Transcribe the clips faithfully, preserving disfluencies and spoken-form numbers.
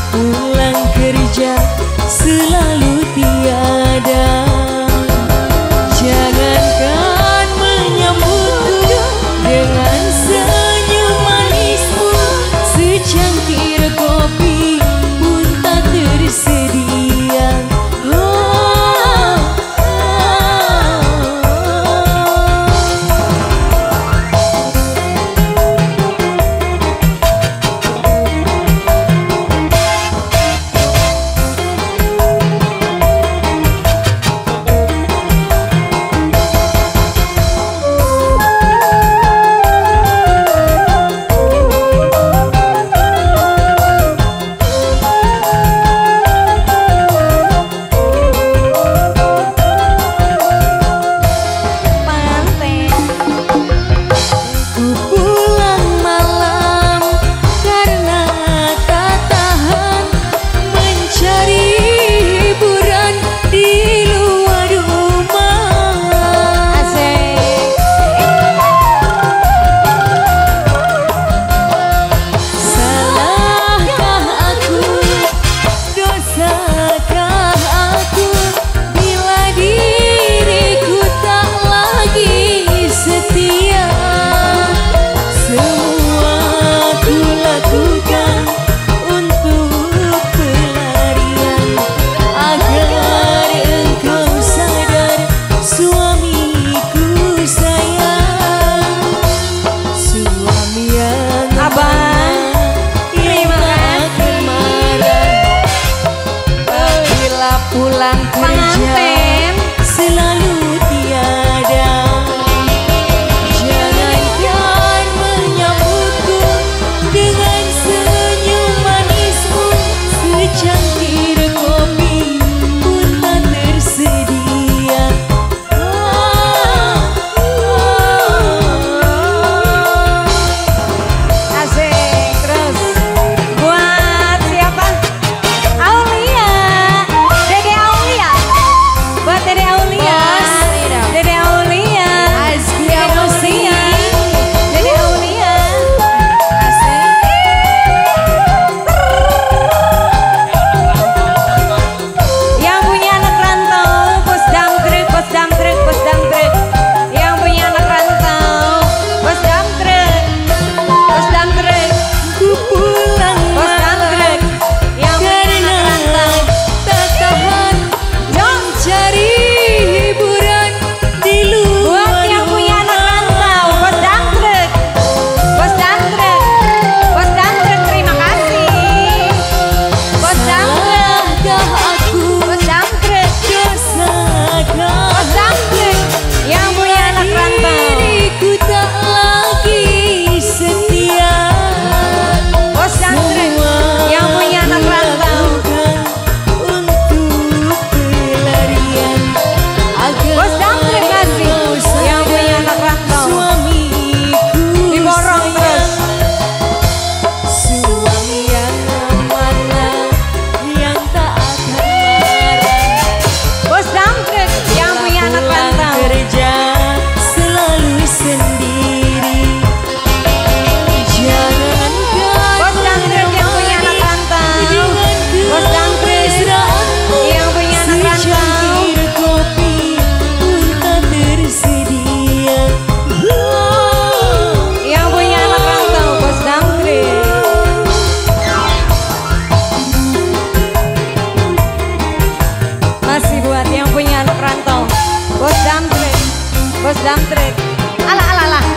pulang kerja selalu tiada. Jangankan menyambutku dengan senyum manismu, secangkir kopi pun tak tersedia. Oh, pulang kerja selalu tiada. Jangankan menyambutku dengan senyum manismu, secangkir kopi pun tak tersedia. Oh, oh. Asik. Terus buat siapa? Aulia. Dede Aulia. Buat Dede Aulia. Dede Aulia. Dede Aulia. Dede Aulia. Asik. Yang punya anak rantau, pos dam truk, pos dam truk, pos dam truk. Yang punya anak rantau, pos dam truk, pos dam truk. Ku pulang Pos dam truk. Yang punya anak rantau, tak tahan mencari hiburan di buat luar yang punya anak rumah. rantau, pos dam truk, pos dam truk, pos dam truk. Terima kasih. Pos dam truk, Salahkah aku, pos dam truk, dosakah pos dam truk. Yang punya anak rantau, diriku tak lagi setia. pos dam truk. Yang punya anak rantau, Untuk pelarian agar pos dam truk kasih. Yang punya anak rantau, suamiku diborong terus. suami yang mana yang tak akan marah. Pos dam truk. Yang punya anak Pulang rantau, kerja selalu sendiri. Jangankan pos dam truk. Yang punya anak rantau, pos dam truk. Yang punya anak rantau, secangkir kopi pun tak tersedia. yang punya anak rantau, pos dam truk. Masih buat yang punya anak rantau, pos dam truk, pos dam truk. Alah alah alah.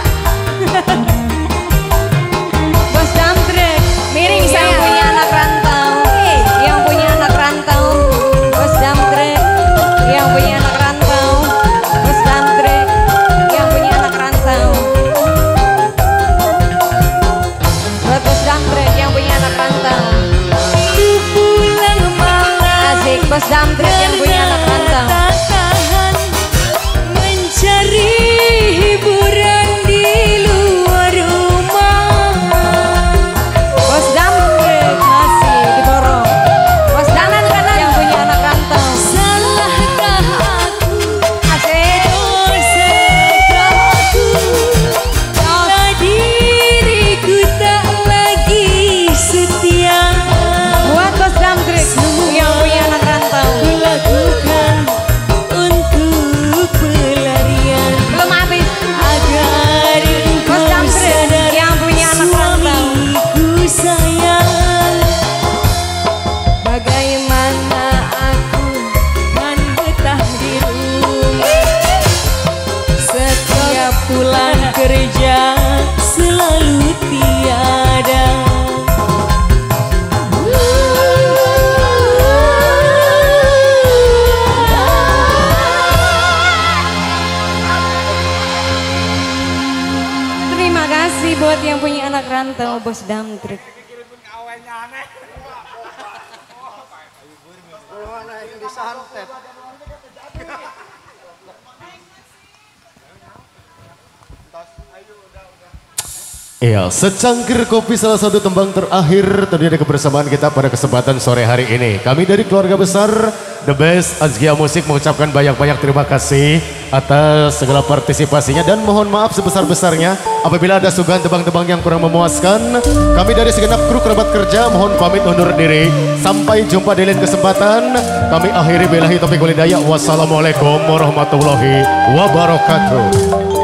Pos dam truk. Miring saya. Yang punya anak rantau, yang punya anak rantau, pos dam truk. Yang punya anak rantau, pos dam truk. Yang punya anak rantau. Buat pos dam truk yang punya anak rantau. Ku pulang malam Asik pos dam truk yang punya anak rantau. tak tahan mencari hiburan di luar rumah. Pos dam truk masih diborong. Pos dam truk yang punya anak rantau. Salahkah aku, Asik. dosakah aku, bila diriku tak lagi setia. Buat pos rantau bos damtrek. Iya, secangkir kopi salah satu tembang terakhir terjadi kebersamaan kita pada kesempatan sore hari ini. Kami dari keluarga besar The Best Azkia Musik mengucapkan banyak-banyak terima kasih atas segala partisipasinya dan mohon maaf sebesar-besarnya apabila ada suguhan tebang-tebang yang kurang memuaskan. Kami dari segenap kru kerabat kerja mohon pamit undur diri. Sampai jumpa di lain kesempatan. Kami akhiri billahi taufiq wal hidayah. Wassalamualaikum warahmatullahi wabarakatuh.